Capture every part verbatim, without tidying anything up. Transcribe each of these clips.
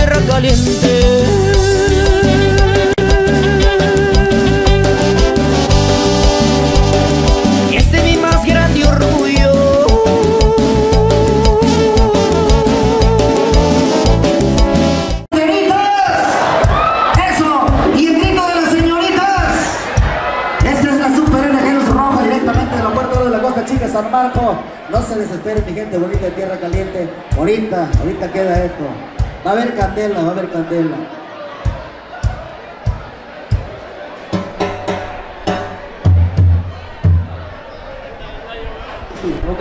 tierra caliente. Y este es mi más grande orgullo. Eso, y el grito de las señoritas. Esta es la Super N G Luz Roja, directamente de la Puerta de la Costa Chica, San Marco. No se desesperen, mi gente bonita de tierra caliente. Ahorita, ahorita queda esto. Va a haber candela, va a haber candela. Ok.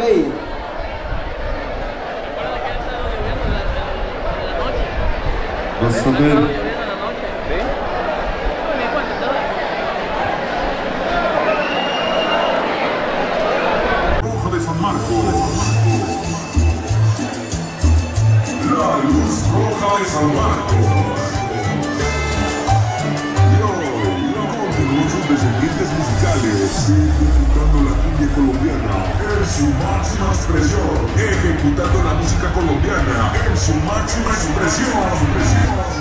Vas a ver. Roja de San Marcos. La luz roja de San Marcos. Y hoy, con sus descendientes musicales, ejecutando la cumbia colombiana en su máxima expresión. Ejecutando la música colombiana en su máxima expresión.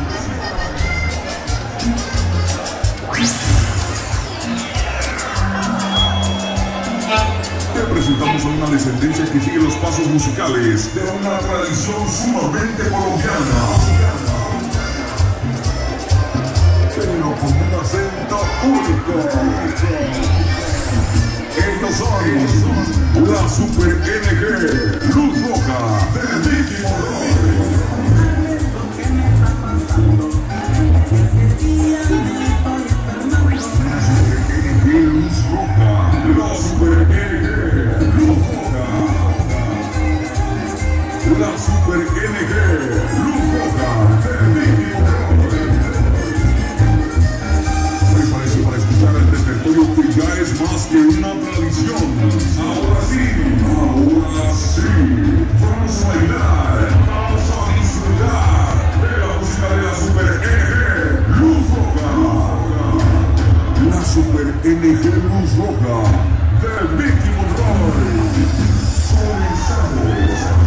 Te presentamos a una descendencia que sigue los pasos musicales de una tradición sumamente colombiana, pero con un acento único. Ellos son la Super N G Luz Roja de Ricky Morroy. Luz Roja, la Super N G Luz Roja, la Super N G Luz Roja de Ricky Morroy. Prepárese para escuchar el repertorio que ya es más que una tradición. Ahora sí, ahora sí, vamos a bailar, vamos a disfrutar de la música de la Super N G Luz Roja. La Super N G Luz Roja de Ricky Morroy. Comenzamos.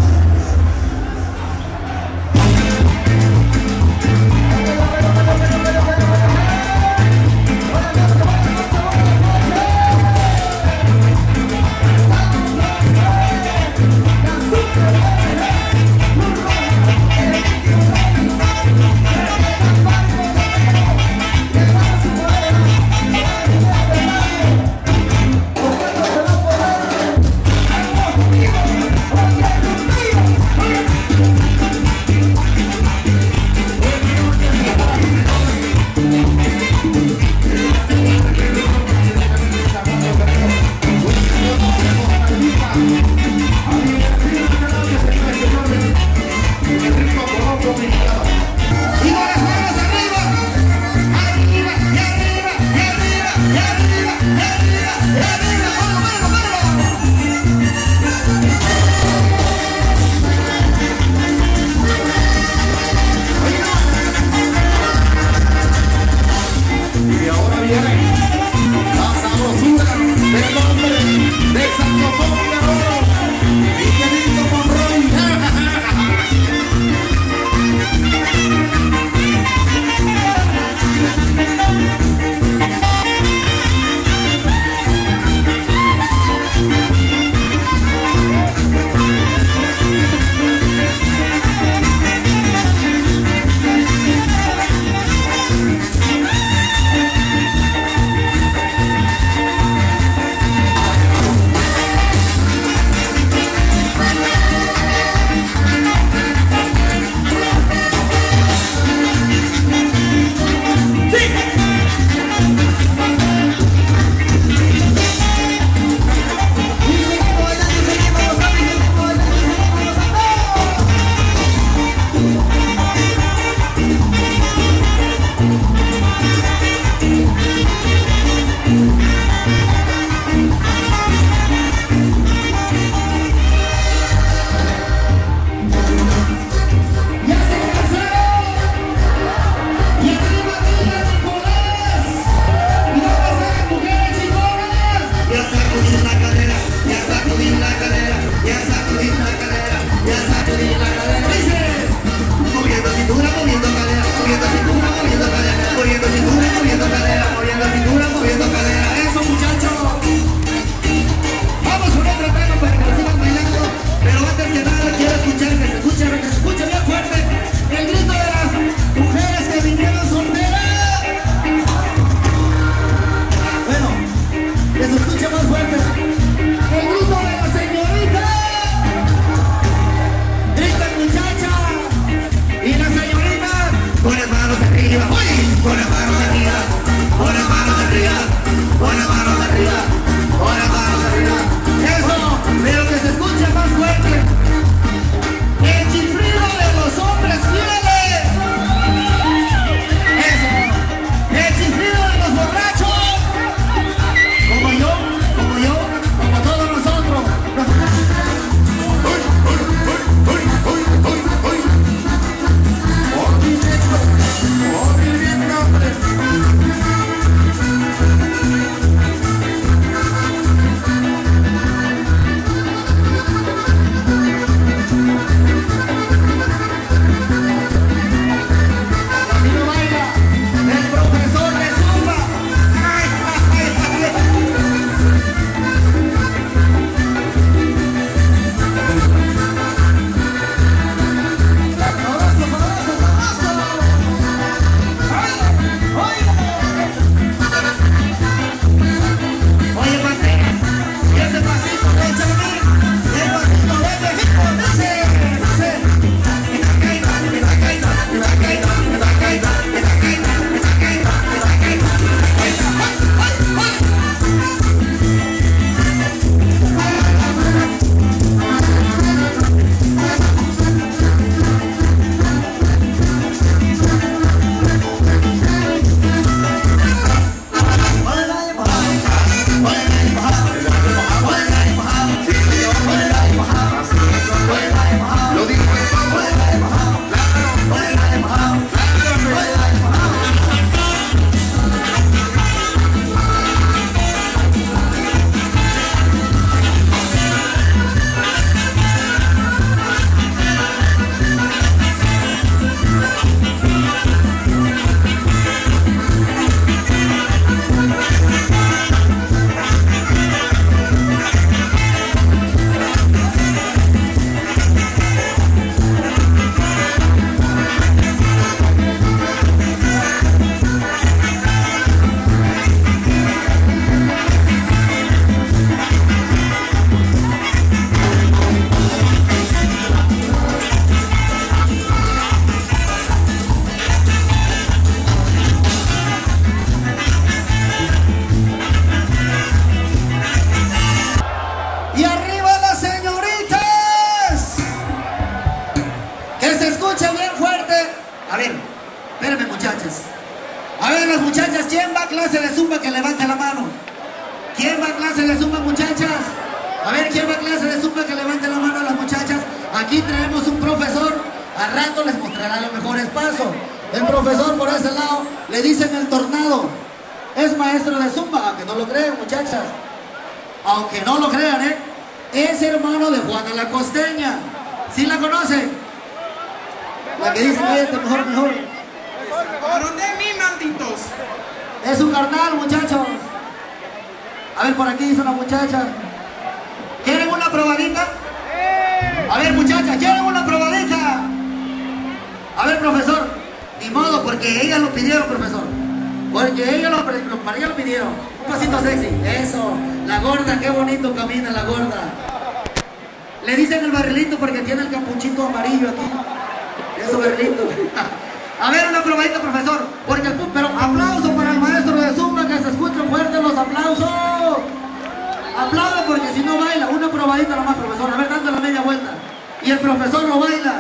escuchen bien fuerte. A ver, espérenme muchachas. A ver las muchachas, ¿quién va a clase de zumba que levante la mano? ¿Quién va a clase de zumba, muchachas? A ver, ¿quién va a clase de zumba que levante la mano a las muchachas? Aquí traemos un profesor, al rato les mostrará los mejores pasos. El profesor por ese lado, le dicen el Tornado. Es maestro de zumba, aunque no lo crean, muchachas. Aunque no lo crean, ¿eh? Es hermano de Juana la Costeña. ¿Sí la conocen? La que dice, cállate, mejor, mejor. ¡Varón de mí, malditos! Es un carnal, muchachos. A ver, por aquí dice una muchacha. ¿Quieren una probadita? A ver, muchachas, ¿quieren una probadita? A ver, profesor. Ni modo, porque ellas lo pidieron, profesor. Porque ellas lo, para ellas lo pidieron. Un pasito sexy. Eso. La gorda, qué bonito camina la gorda. Le dicen el barrilito porque tiene el capuchito amarillo aquí. Eso, barrilito. A ver, una probadita, profesor. Porque el, pero aplauso para el maestro de zumba, que se escuchen fuertes los aplausos. Aplaude porque si no baila. Una probadita nomás, profesor. A ver, dando la media vuelta. Y el profesor lo baila.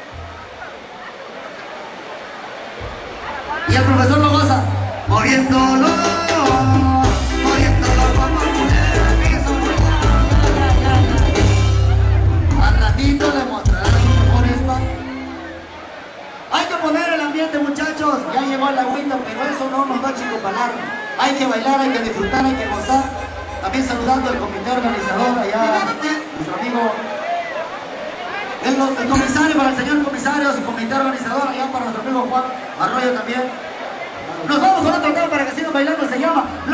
Y el profesor lo goza. Moviéndolo, moviéndolo como mujer. Eso, al ratito le mostrará sus mejores pasos. Hay que poner el ambiente, muchachos. Ya llegó el agüita, pero eso no nos da chico palar. Hay que bailar, hay que disfrutar, hay que gozar. También saludando al comité organizador allá, nuestro amigo, el, el comisario, para el señor comisario, su comité organizador allá para nuestro amigo Juan Arroyo también. Nos vamos con otro tema para que sigan bailando, se llama